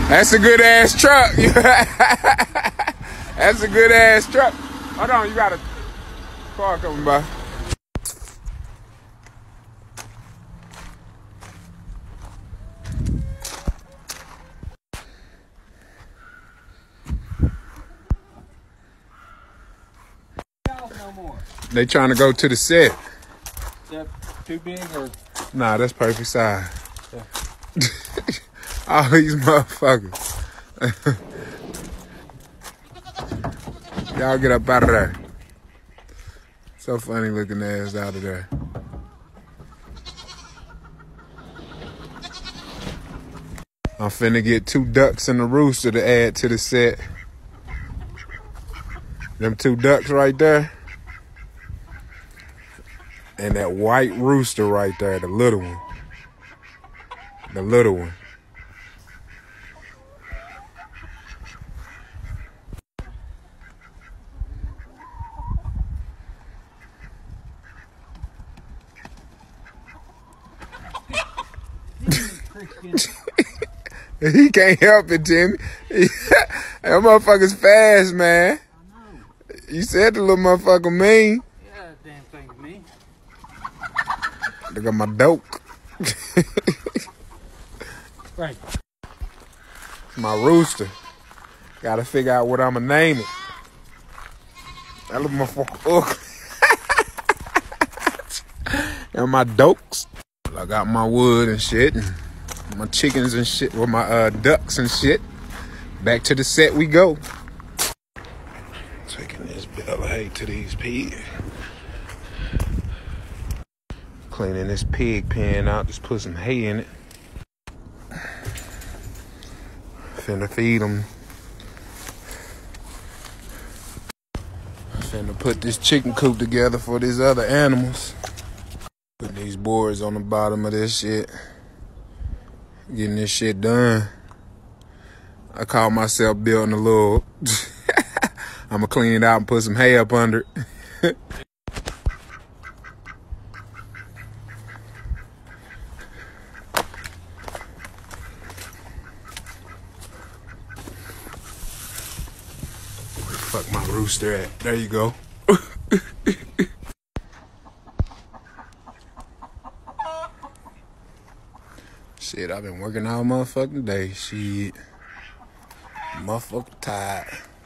That's a good ass truck. That's a good ass truck. Hold on, you got a car coming by. No more. They trying to go to the set. Is that too big or? Nah, that's perfect size. Yeah. All these motherfuckers. Y'all get up out of there. So funny looking ass out of there. I'm finna get 2 ducks and a rooster to add to the set. Them 2 ducks right there. And that white rooster right there, the little one. The little one. He can't help it, Jimmy. That motherfucker's fast, man. I know. You said the little motherfucker mean. Yeah, that damn thing's mean. Look at my dope. Right. My rooster. Gotta figure out what I'ma name it. That little motherfucker ugly. And my dokes. I got my wood and shit. And my chickens and shit. With my ducks and shit. Back to the set we go. Taking this bale of hay to these pigs. Cleaning this pig pen out. Just put some hay in it. Finna feed them. Finna put this chicken coop together for these other animals. Putting these boards on the bottom of this shit. Getting this shit done. I call myself building a little. I'ma clean it out and put some hay up under it. Fuck my rooster at. There you go. Shit, I've been working all motherfucking day. Shit. Motherfucking tired.